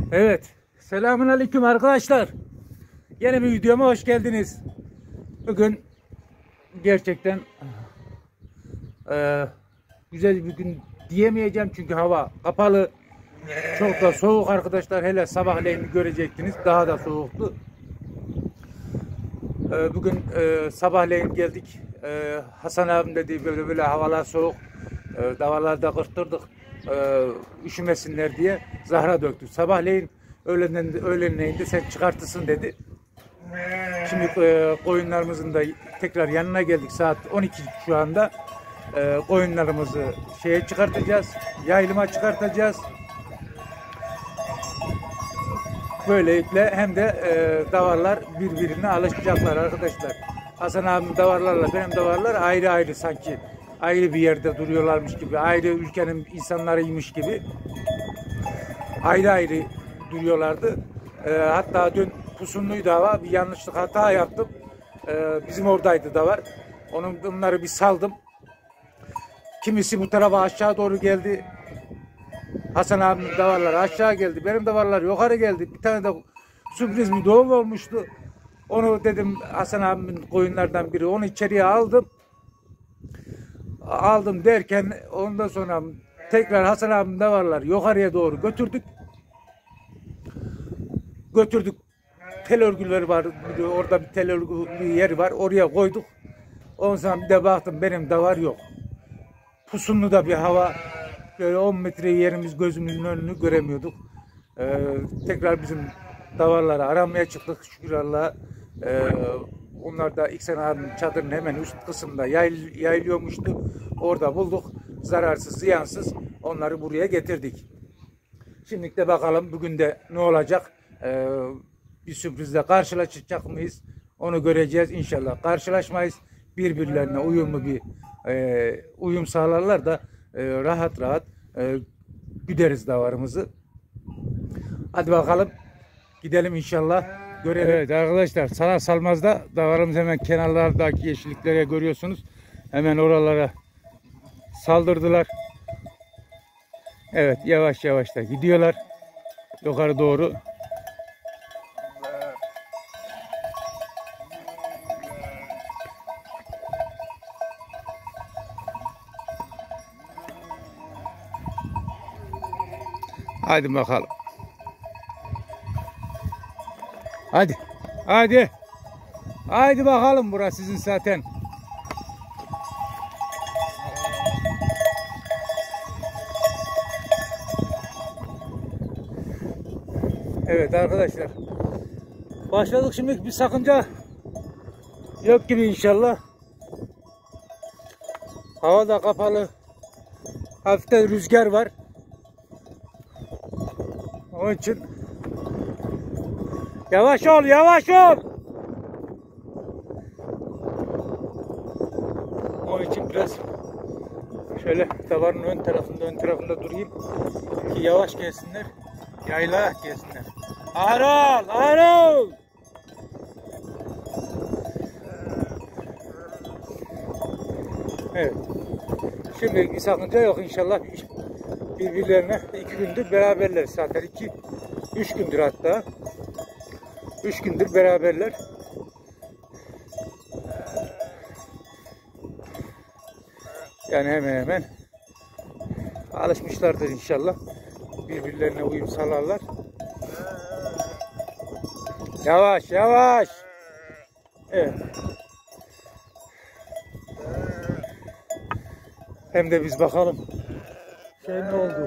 Evet. Selamünaleyküm arkadaşlar. Yeni bir videoma hoş geldiniz. Bugün gerçekten güzel bir gün diyemeyeceğim çünkü hava kapalı. Çok da soğuk arkadaşlar. Hele sabahleyin görecektiniz. Daha da soğuktu. Bugün sabahleyin geldik. Hasan abim dedi böyle havalar soğuk. Davalarda kırttırdık. Üşümesinler diye zahra döktük. Sabahleyin öğlenleyin de sen çıkartırsın dedi. Şimdi koyunlarımızın da tekrar yanına geldik. Saat 12 şu anda. Koyunlarımızı şeye çıkartacağız. Yayılıma çıkartacağız. Böylelikle hem de davarlar birbirine alışacaklar arkadaşlar. Hasan abim davarlarla benim davarlar ayrı ayrı, sanki ayrı bir yerde duruyorlarmış gibi, ayrı ülkenin insanlarıymış gibi ayrı ayrı duruyorlardı. Hatta dün Pusunlu'yu dava bir yanlışlık hata yaptım. Bizim oradaydı davar. Onları bir saldım. Kimisi bu tarafa aşağı doğru geldi. Hasan abimin davarları aşağı geldi. Benim davarlar yukarı geldi. Bir tane de sürpriz bir doğum olmuştu. Onu dedim, Hasan abimin koyunlardan biri. Onu içeriye aldım. Aldım derken ondan sonra tekrar Hasan abimin davarları yukarıya doğru götürdük. Tel örgüleri var. Orada bir tel örgü yeri var. Oraya koyduk. Ondan sonra bir de baktım benim davar yok. Pusunlu da bir hava. Böyle 10 metre yerimiz, gözümüzün önünü göremiyorduk. Tekrar bizim davarları aramaya çıktık. Şükür Allah'a. Onlar da İhsan abinin çadırının hemen üst kısmında yayılıyormuştu. Orada bulduk. Zararsız, ziyansız onları buraya getirdik. Şimdi de bakalım bugün de ne olacak? Bir sürprizle karşılaşacak mıyız? Onu göreceğiz inşallah. Karşılaşmayız. Birbirlerine uyumlu bir uyum sağlarlar da rahat rahat güderiz davarımızı. Hadi bakalım gidelim inşallah, görelim. Evet arkadaşlar, Salar Salmaz'da davarımız hemen kenarlardaki yeşilliklere görüyorsunuz. Hemen oralara saldırdılar. Evet, yavaş yavaş da gidiyorlar yukarı doğru. Hadi bakalım. Hadi. Hadi. Hadi bakalım, burası sizin zaten. Evet arkadaşlar. Başladık, şimdi bir sakınca yok gibi inşallah. Hava da kapalı. Hafiften rüzgar var. Onun için yavaş ol, yavaş ol. Onun için biraz şöyle davarın ön tarafında durayım ki yavaş gelsinler, yayla gelsinler. Ağır ol, ağır ol. Evet. Şimdi bir sakınca yok inşallah. Birbirlerine 2 gündür beraberler zaten. 3 gündür hatta. 3 gündür beraberler. Yani hemen alışmışlardır inşallah. Birbirlerine uyum sağlarlar. Yavaş yavaş. Evet. Hem de biz bakalım ne oldu?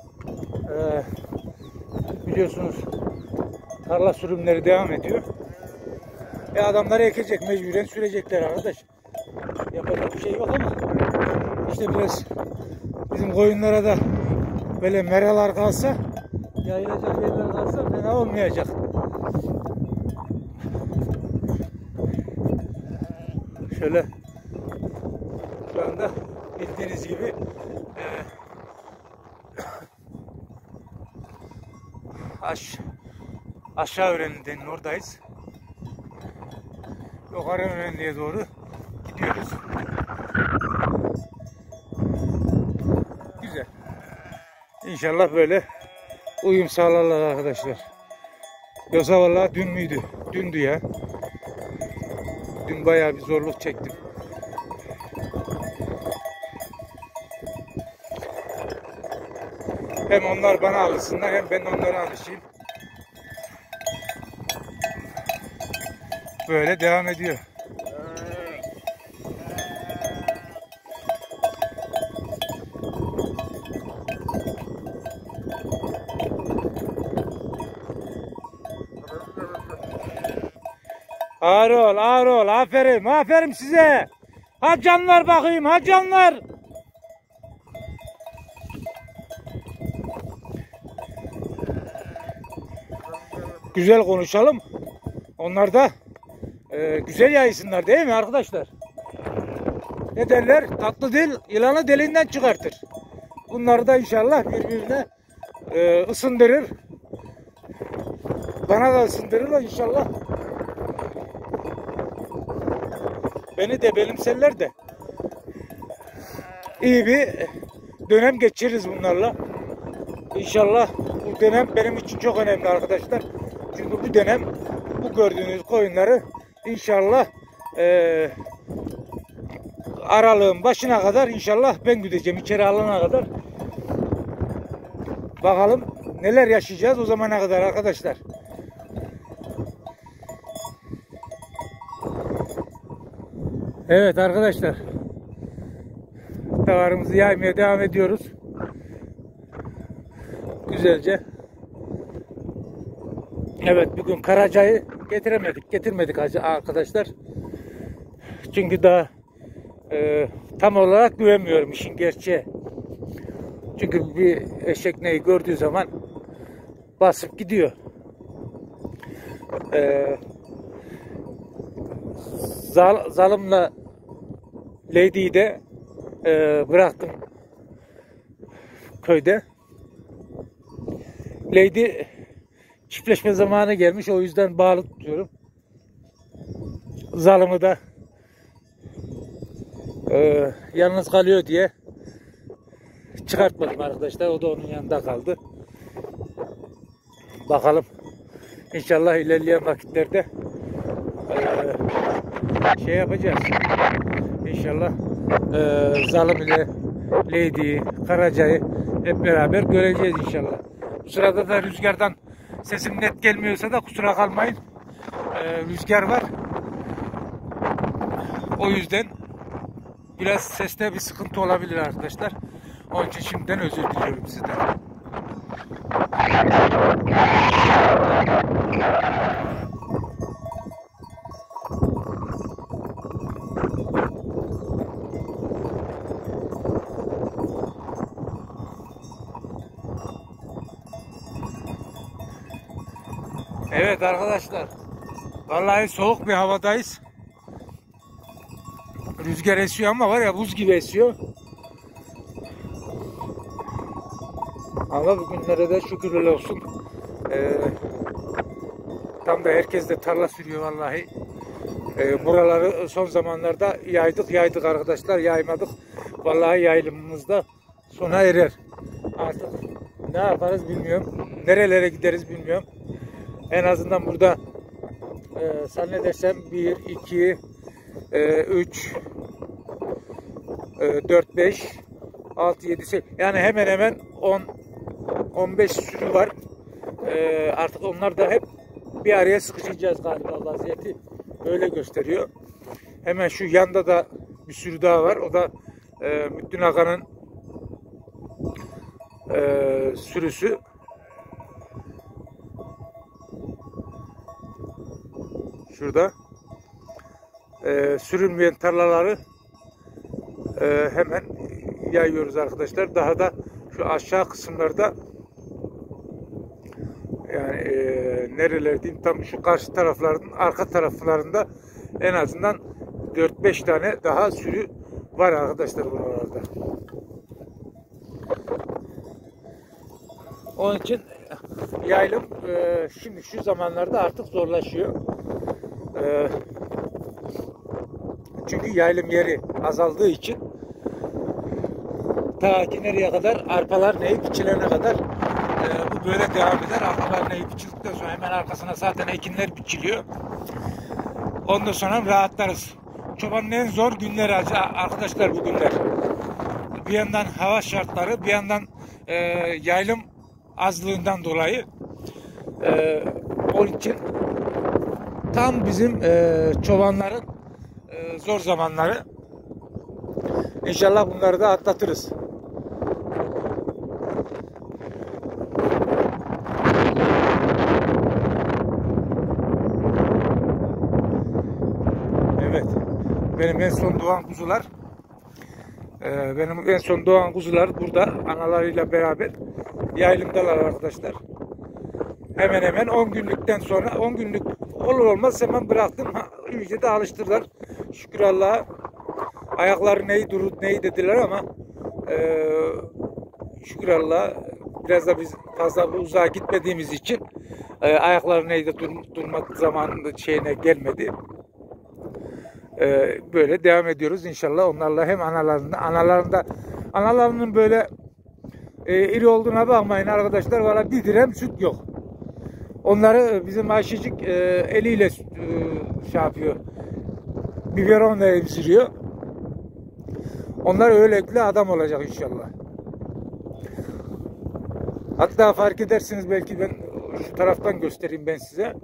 Biliyorsunuz tarla sürümleri devam ediyor. Adamlar ekecek, mecburen sürecekler arkadaş. Yapacak bir şey yok ama işte biraz bizim koyunlara da böyle meralar kalsa, yayılacak yerler kalsa fena olmayacak. Şöyle şu anda bildiğiniz gibi aşağı öğrendiğinin oradayız. Yukarı öğrendiğe doğru gidiyoruz. Güzel. İnşallah böyle uyum sağlarlar arkadaşlar. Yoksa vallahi dün müydü? Dündü ya. Dün bayağı bir zorluk çektim. Hem onlar bana alışsınlar hem ben onlara alışayım. Böyle devam ediyor. Ağır ol, ağır ol. Aferin, aferin size. Ha canlar bakayım, ha canlar. Güzel konuşalım. Onlar da güzel yaysınlar değil mi arkadaşlar? Ne derler? Tatlı dil yılanı deliğinden çıkartır. Bunları da inşallah birbirine ısındırır. Bana da ısındırırlar inşallah. Beni de benimserler de iyi bir dönem geçiririz bunlarla. İnşallah bu dönem benim için çok önemli arkadaşlar. Çünkü bu dönem bu gördüğünüz koyunları inşallah aralığın başına kadar inşallah ben güdeceğim, içeri alana kadar. Bakalım neler yaşayacağız o zamana kadar arkadaşlar. Evet arkadaşlar, davarımızı yaymaya devam ediyoruz. Güzelce. Evet, bugün karacayı getirmedik arkadaşlar. Çünkü daha tam olarak güvenmiyorum işin gerçeği. Çünkü bir eşek neyi gördüğü zaman basıp gidiyor. Zalımla Lady'yi de bıraktım köyde. Lady çiftleşme zamanı gelmiş, o yüzden bağlı tutuyorum. Zalımı da yalnız kalıyor diye çıkartmadım arkadaşlar. O da onun yanında kaldı. Bakalım. İnşallah ilerleyen vakitlerde şey yapacağız. İnşallah Zalım ile Lady'yi, Karaca'yı hep beraber göreceğiz inşallah. Bu sırada da rüzgardan sesim net gelmiyorsa da kusura kalmayın. Rüzgar var. O yüzden biraz seste bir sıkıntı olabilir arkadaşlar. Onun için şimdiden özür diliyorum sizden. Evet arkadaşlar, vallahi soğuk bir havadayız. Rüzgar esiyor ama var ya, buz gibi esiyor. Ama bugünlere de şükürler olsun. Tam da herkes de tarla sürüyor vallahi. Buraları son zamanlarda yaydık arkadaşlar, yaymadık. Vallahi yayılımımız da sona erer. Artık ne yaparız bilmiyorum. Nerelere gideriz bilmiyorum. En azından burada zannedersem 1, 2, 3, 4, 5, 6, 7, 8, yani hemen hemen 10-15 sürü var. Artık onlar da hep bir araya sıkışacağız galiba, vaziyeti öyle gösteriyor. Hemen şu yanda da bir sürü daha var. O da Müddin Aga'nın sürüsü. Şurada sürünmeyen tarlaları hemen yayıyoruz arkadaşlar. Daha da şu aşağı kısımlarda, yani nereler diyeyim, tam şu karşı tarafların arka taraflarında en azından 4-5 tane daha sürü var arkadaşlar buralarda. Onun için yaylım şimdi şu zamanlarda artık zorlaşıyor. Çünkü yaylım yeri azaldığı için ta ki nereye kadar, arpalar neyip biçilene kadar bu böyle devam eder. Arpalar biçildikten sonra hemen arkasına zaten ekinler biçiliyor. Ondan sonra rahatlarız. Çobanın en zor günleri arkadaşlar bu günler. Bir yandan hava şartları, bir yandan yaylım azlığından dolayı. Onun için tam bizim çobanların zor zamanları. İnşallah bunları da atlatırız. Evet. Benim en son doğan kuzular burada analarıyla beraber yaylımdalar arkadaşlar. Hemen hemen 10 günlükten sonra 10 günlük olur olmaz hemen bıraktım. İyice de alıştırdılar. Şükür Allah'a. Ayakları neyi durur neyi dediler ama şükür Allah'a biraz da biz fazla uzağa gitmediğimiz için ayakları neydi durmak zamanında şeyine gelmedi. Böyle devam ediyoruz inşallah onlarla hem analarının böyle iri olduğuna bakmayın arkadaşlar, valla bir dirhem süt yok. Onları bizim Ayşecik eliyle şey yapıyor, biberonla emziriyor. Onlar öylelikle adam olacak inşallah. Hatta fark edersiniz belki, ben şu taraftan göstereyim ben size.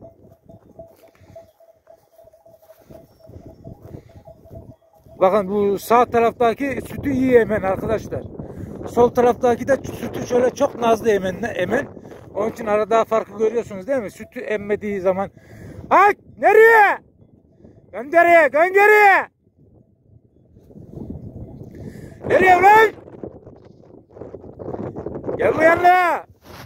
Bakın bu sağ taraftaki sütü iyi emen arkadaşlar. Sol taraftaki de sütü şöyle çok nazlı emen. Onun için arada farkı görüyorsunuz değil mi? Sütü emmediği zaman. Ay nereye? Gönderiye. Nereye lan? Gel bu yanına.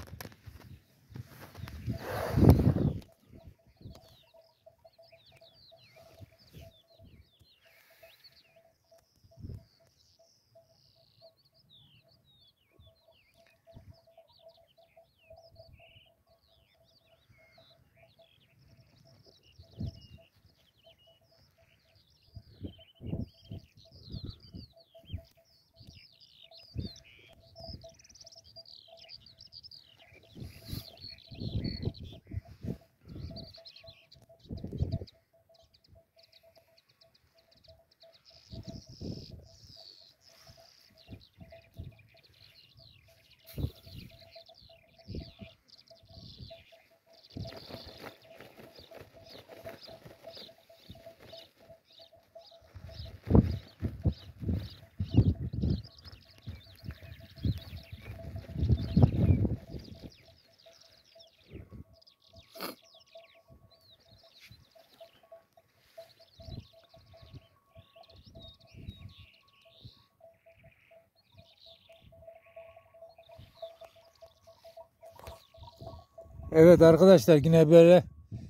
Evet arkadaşlar, yine böyle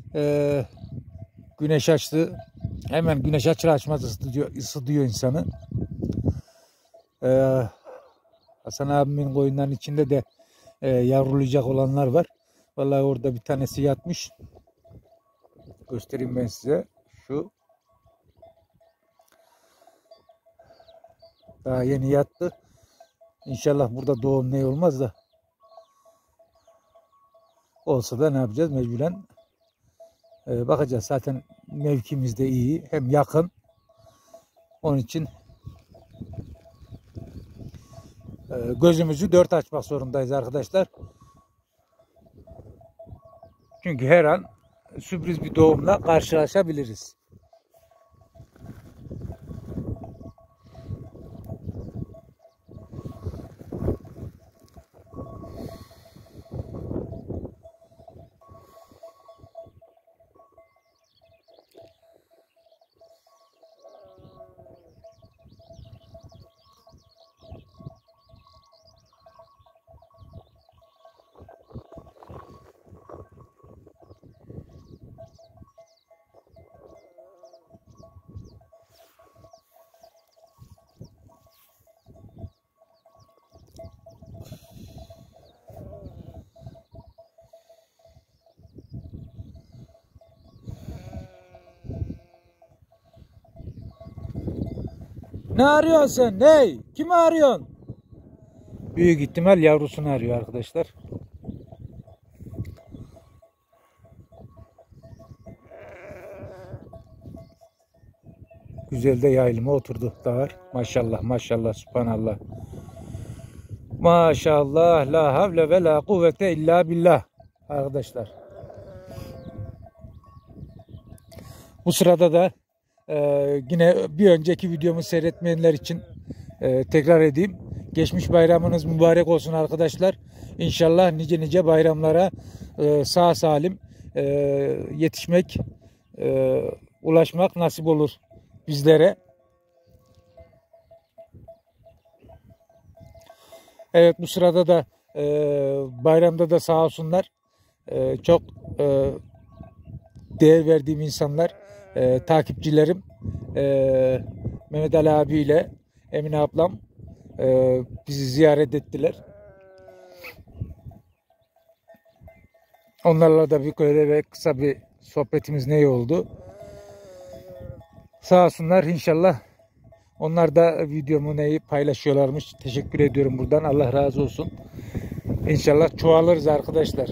güneş açtı. Hemen güneş açar açmaz ısıtıyor insanı. Hasan abimin koyunların içinde de yavrulayacak olanlar var. Vallahi orada bir tanesi yatmış. Göstereyim ben size. Şu. Daha yeni yattı. İnşallah burada doğum ne olmaz da. Olsa da ne yapacağız? Mecburen bakacağız. Zaten mevkimiz de iyi. Hem yakın. Onun için gözümüzü dört açmak zorundayız arkadaşlar. Çünkü her an sürpriz bir doğumla karşılaşabiliriz. Ne arıyorsun sen? Ney? Kimi arıyorsun? Büyük ihtimal yavrusunu arıyor arkadaşlar. Güzel de yayılıma oturdu davar. Maşallah maşallah subhanallah. Maşallah la havle ve la kuvvete illa billah arkadaşlar. Bu sırada da yine bir önceki videomu seyretmeyenler için tekrar edeyim. Geçmiş bayramınız mübarek olsun arkadaşlar. İnşallah nice nice bayramlara sağ salim yetişmek, ulaşmak nasip olur bizlere. Evet, bu sırada da bayramda da sağ olsunlar çok değer verdiğim insanlar, takipçilerim, Mehmet Ali abiyle Emine ablam bizi ziyaret ettiler. Onlarla da bir böyle ve kısa bir sohbetimiz ne oldu. Sağ olsunlar, inşallah onlar da videomu neyi paylaşıyorlarmış. Teşekkür ediyorum buradan. Allah razı olsun. İnşallah çoğalırız arkadaşlar.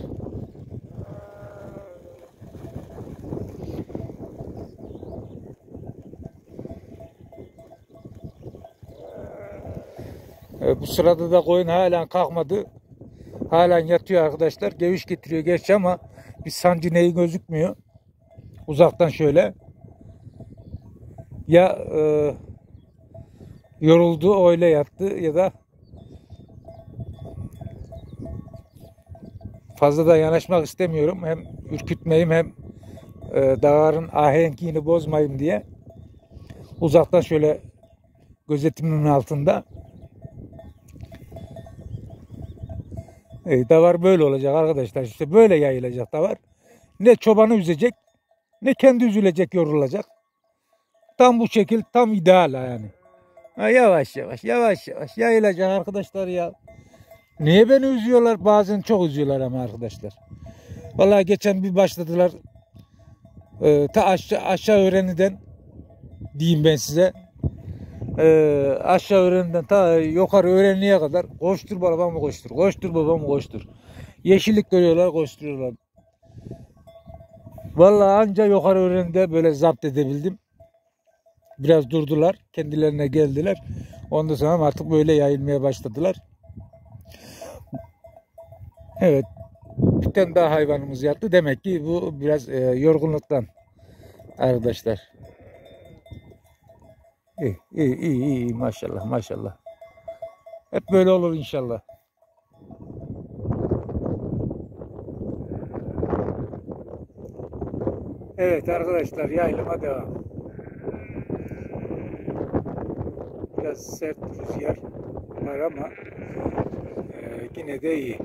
Bu sırada da koyun halen kalkmadı. Halen yatıyor arkadaşlar. Geviş getiriyor gerçi ama bir sancı neyi gözükmüyor. Uzaktan şöyle. Ya yoruldu öyle yattı ya da fazla da yanaşmak istemiyorum. Hem ürkütmeyeyim hem davarın ahenkini bozmayayım diye. Uzaktan şöyle gözetimin altında. Davar böyle olacak arkadaşlar. İşte böyle yayılacak davar. Ne çobanı üzecek, ne kendi üzülecek, yorulacak. Tam bu şekil, tam ideal yani. Yavaş yavaş, yavaş yavaş yayılacak arkadaşlar ya. Niye beni üzüyorlar? Bazen çok üzüyorlar ama arkadaşlar. Vallahi geçen bir başladılar. Ta aşağı öğreniden diyeyim ben size. Aşağı öğreniden ta yukarı öğrenliğe kadar koştur babamı koştur, koştur babamı koştur. Yeşillik görüyorlar, koşturuyorlar. Vallahi anca yukarı öğrenide böyle zapt edebildim. Biraz durdular, kendilerine geldiler. Ondan sonra artık böyle yayılmaya başladılar. Evet, bir tane daha hayvanımız yattı. Demek ki bu biraz yorgunluktan arkadaşlar. İyi maşallah maşallah. Hep böyle olur inşallah. Evet arkadaşlar, yayılıma devam. Biraz sert rüzgar var ama yine de iyi.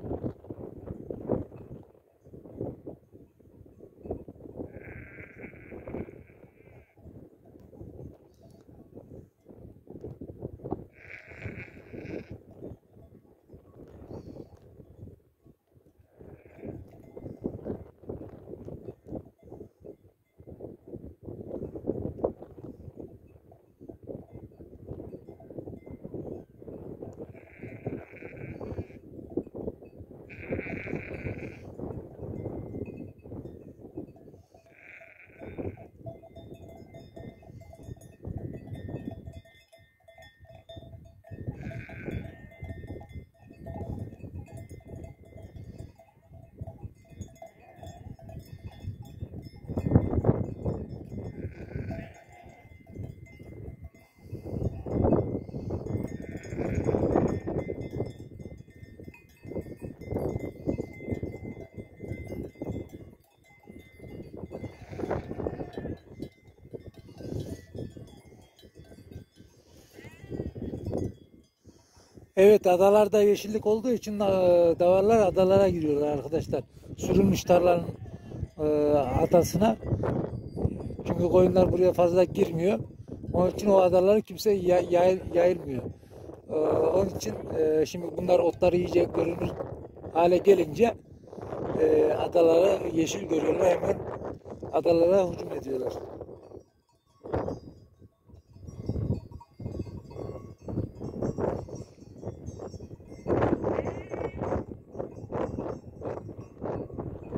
Evet, adalarda yeşillik olduğu için davarlar adalara giriyorlar arkadaşlar. Sürülmüş tarlanın adasına. Çünkü koyunlar buraya fazla girmiyor. Onun için o adaları kimse yayılmıyor. Onun için şimdi bunlar otları iyice görünür hale gelince adalara yeşil görüyorlar, hemen adalara hücum ediyorlar.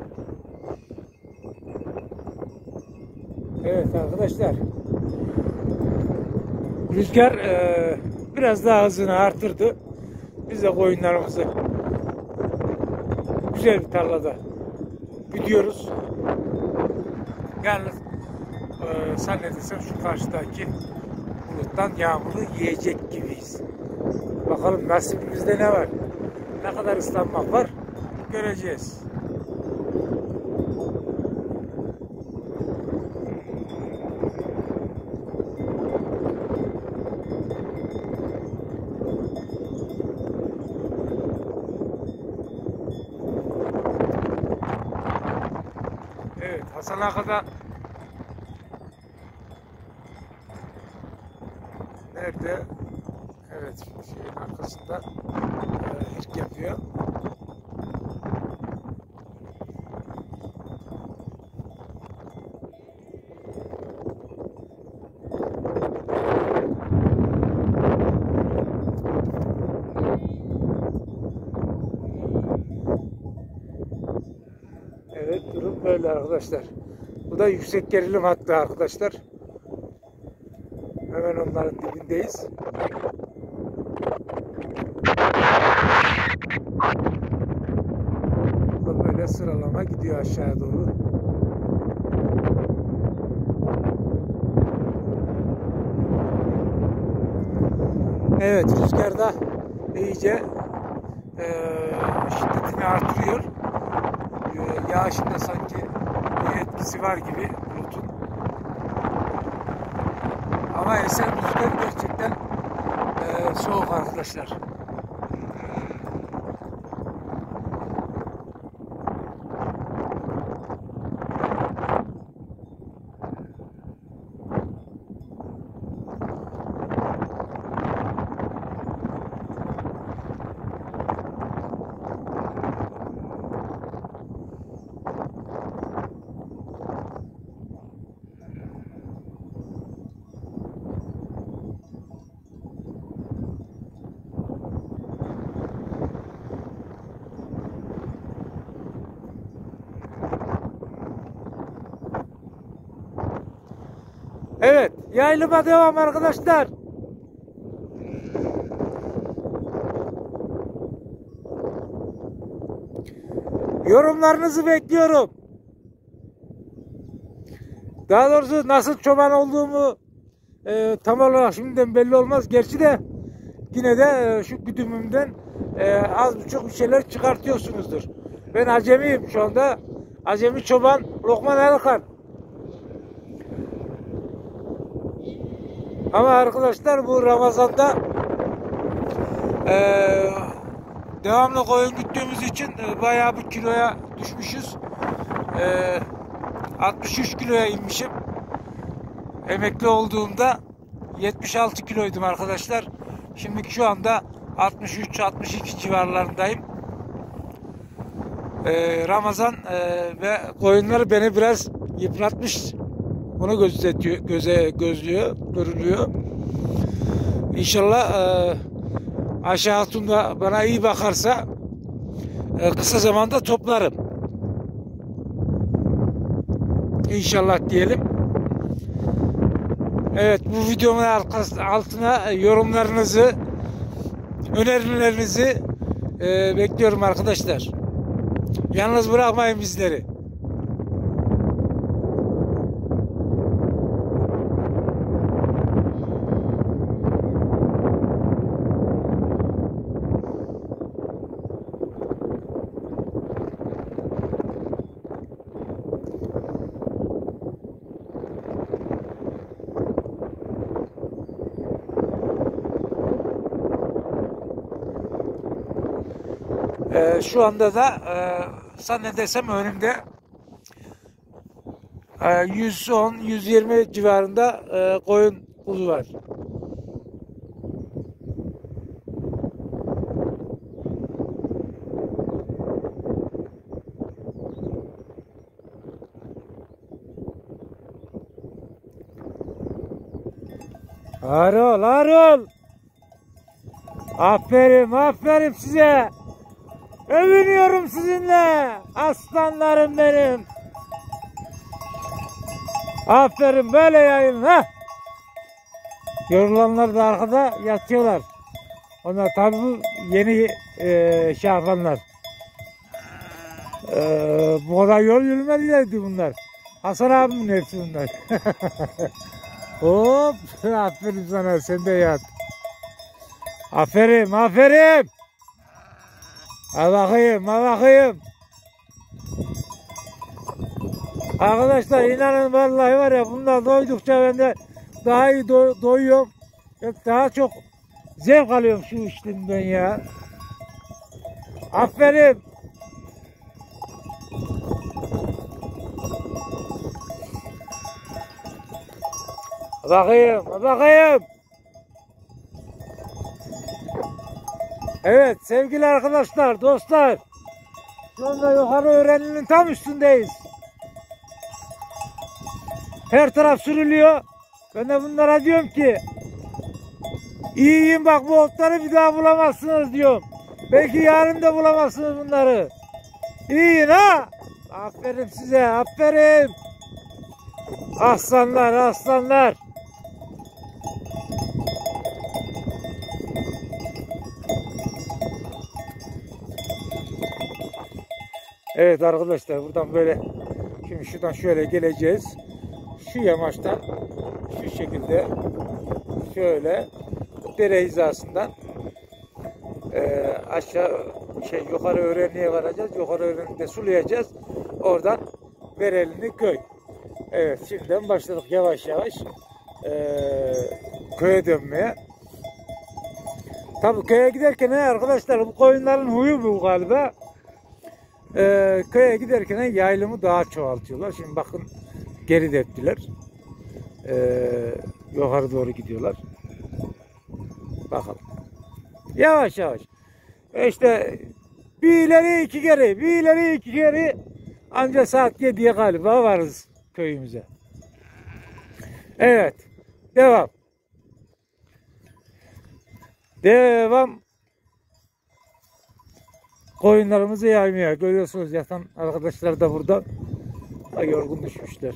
Evet arkadaşlar, Rüzgar biraz daha hızını artırdı. Biz de koyunlarımızı güzel bir tarlada gidiyoruz. Yalnız zannedersem şu karşıdaki buluttan yağmuru yiyecek gibiyiz. Bakalım nasibimizde ne var? Ne kadar ıslanmak var? Göreceğiz. Evet, Hasan Ağa'da nerede? Evet, şeyin arkasında ilk yapıyor. Evet, durum böyle arkadaşlar. Bu da yüksek gerilim hattı arkadaşlar. Hemen onların dibindeyiz. Bu böyle sıralama gidiyor aşağıya doğru. Evet, rüzgar da iyice şiddetini artırıyor. Yağışın da sanki bir etkisi var gibi bulutun. Ama esen rüzgar gerçekten soğuk arkadaşlar. Evet, yayılıma devam arkadaşlar. Yorumlarınızı bekliyorum. Daha doğrusu nasıl çoban olduğumu tam olarak şimdiden belli olmaz. Gerçi de yine de şu güdümümden az buçuk bir şeyler çıkartıyorsunuzdur. Ben acemiyim şu anda. Acemi çoban Lokman Erkan. Ama arkadaşlar bu Ramazan'da devamlı koyun güttüğümüz için bayağı bir kiloya düşmüşüz. 63 kiloya inmişim. Emekli olduğumda 76 kiloydum arkadaşlar. Şimdi şu anda 63-62 civarlarındayım. Ramazan ve koyunları beni biraz yıpratmış. Onu görülüyor. İnşallah Ayşe Hatun da bana iyi bakarsa kısa zamanda toplarım. İnşallah diyelim. Evet, bu videomun altına yorumlarınızı, önerilerinizi bekliyorum arkadaşlar. Yalnız bırakmayın bizleri. Şu anda da zannedersem önümde 110-120 civarında koyun kuzu var. Harol, Harol. Aferin, aferin size. Övünüyorum sizinle. Aslanlarım benim. Aferin, böyle yayın ha. Yorulanlar da arkada yatıyorlar. Onlar tabi bu yeni şey yapanlar. Bu kadar yol yürümedilerdi bunlar. Hasan abimin hepsi bunlar. Hop, aferin sana, sen de yat. Aferin, aferin. Ha bakayım, ha bakayım. Arkadaşlar inanın vallahi var ya, bunlar doydukça ben de daha iyi doyuyorum. Daha çok zevk alıyorum şu işlemden ya. Aferin. Bakayım, bakayım. Evet sevgili arkadaşlar, dostlar. Şu anda yukarı öğreninin tam üstündeyiz. Her taraf sürülüyor. Ben de bunlara diyorum ki İyiyim bak, bu otları bir daha bulamazsınız diyorum. Belki yarın da bulamazsınız bunları. İyiyin ha. Aferin size, aferin. Aslanlar, aslanlar. Evet arkadaşlar, buradan böyle şimdi şuradan şöyle geleceğiz. Şu yamaçtan şu şekilde şöyle dere hizasından aşağı yukarı öğrenliğe varacağız. Yukarı öğrenlikte sulayacağız. Oradan Berelini köy. Evet, şimdiden başladık yavaş yavaş köye dönmeye. Tabii köye giderken arkadaşlar, bu koyunların huyu bu galiba. Köye giderken yaylımı daha çoğaltıyorlar. Şimdi bakın, geri deptiler. Yukarı doğru gidiyorlar. Bakalım. Yavaş yavaş. İşte bir ileri iki geri, bir ileri iki geri, ancak saat 7'ye galiba varız köyümüze. Evet. Devam. Devam. Koyunlarımızı yaymaya. Görüyorsunuz, yatan arkadaşlar da burada. Yorgun düşmüşler.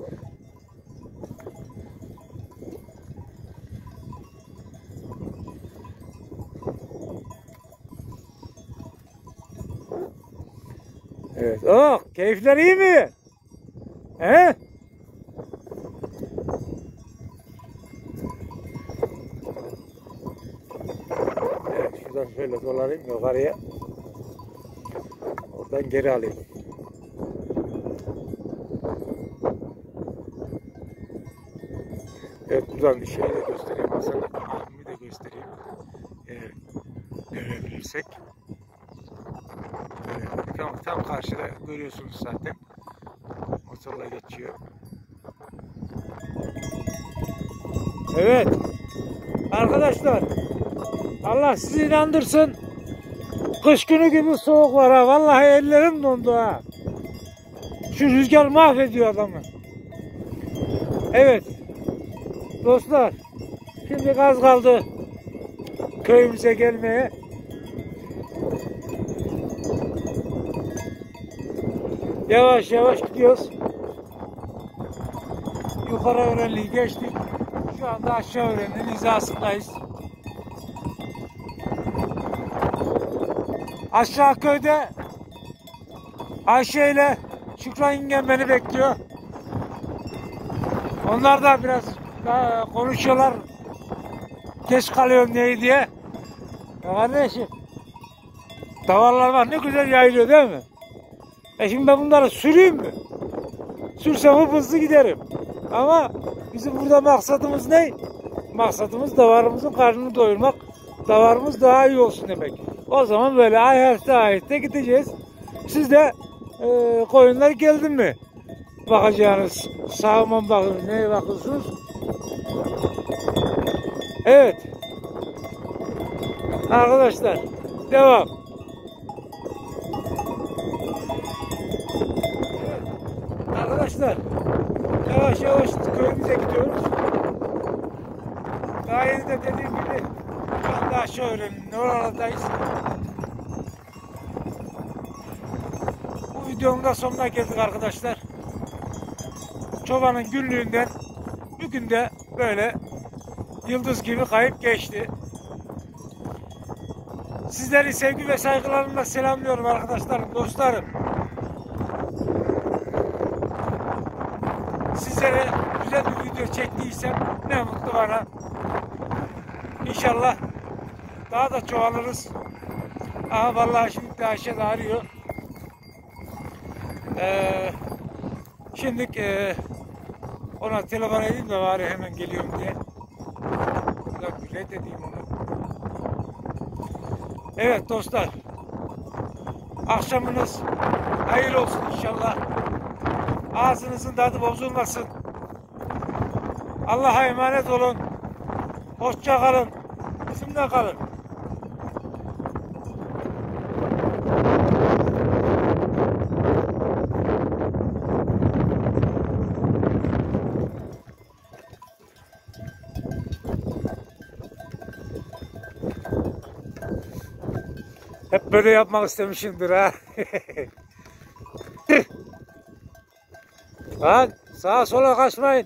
Evet. Oh, keyifler iyi mi? He? Evet, şuradan şöyle dolanayım yukarıya. Oradan geri alayım. Evet, buradan şeyi de göstereyim. Hasan abimi de göstereyim. Eğer görebilirsek. Evet, tam karşıda görüyorsunuz zaten. Motorla geçiyor. Evet. Arkadaşlar, Allah sizi inandırsın. Kış günü gibi soğuk var ha. Vallahi ellerim dondu ha. Şu rüzgar mahvediyor adamı. Evet. Dostlar, şimdi az kaldı köyümüze gelmeye. Yavaş yavaş gidiyoruz. Yukarı öğrenliği geçtik. Şu anda aşağı öğrenliğin hizasındayız. Aşağı köyde Ayşe ile Şükran yengem beni bekliyor. Onlar da biraz konuşuyorlar. Geç kalıyorum neyi diye. Ya kardeşim, davarlar var, ne güzel yayılıyor değil mi? Şimdi ben bunları süreyim mi? Sürsem hızlı giderim. Ama bizim burada maksadımız ne? Maksadımız davarımızın karnını doyurmak. Davarımız daha iyi olsun demek. O zaman böyle aheste aheste gideceğiz. Siz de koyunlar geldin mi? Bakacağınız, sağıma bakın, neye bakıyorsunuz? Evet. Arkadaşlar, devam. Arkadaşlar, yavaş yavaş köyümüze gidiyoruz. Daha yeni de dediğim gibi şu anda aşağı öğrenin oralardayız. Bu videonun da sonuna geldik arkadaşlar. Çobanın günlüğünden bugün de böyle yıldız gibi kayıp geçti. Sizleri sevgi ve saygılarımla selamlıyorum arkadaşlarım, dostlarım. Sizlere güzel bir video çektiysem ne mutlu bana. İnşallah daha da çoğalırız. Aha vallahi şimdi de Ayşe de arıyor. Şimdi ona telefon edeyim de bari hemen geliyorum diye. Reddedeyim onu. Evet dostlar. Akşamınız hayırlı olsun inşallah. Ağzınızın tadı bozulmasın. Allah'a emanet olun. Hoşça kalın. Bizimle kalın. Hep böyle yapmak istemişimdir ha. Lan sağa sola kaçmayın.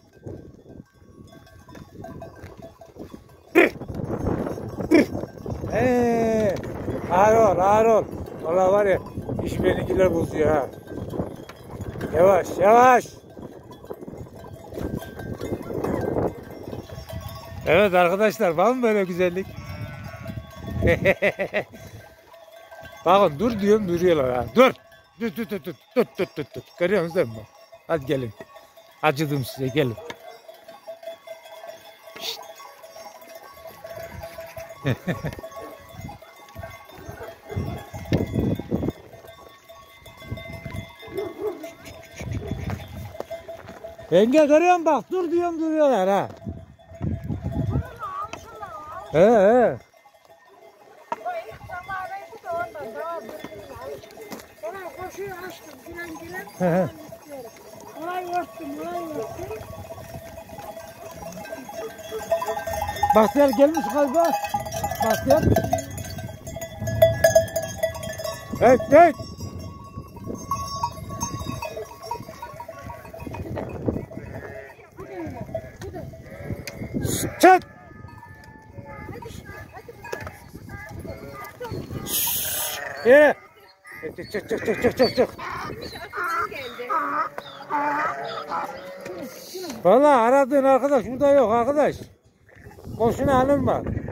Ağır ol, ağır ol. Valla var ya, iş benimkiler bozuyor ha. Yavaş, yavaş. Evet arkadaşlar, var mı böyle güzellik? Bakın dur diyorum, duruyorlar ha. Dur. Dur. Görüyorsunuz değil mi? Hadi gelin. Acıdım size, gelin. Yenge görüyorum bak, dur diyorum, duruyorlar ha. He. Koşuyor açtım, gülen. Olay örttüm. Bahtiyar gelmiş galiba. Bahtiyar. Evet. Çek. Çık. Vallahi aradığın arkadaş burada yok arkadaş. Boşuna alınma.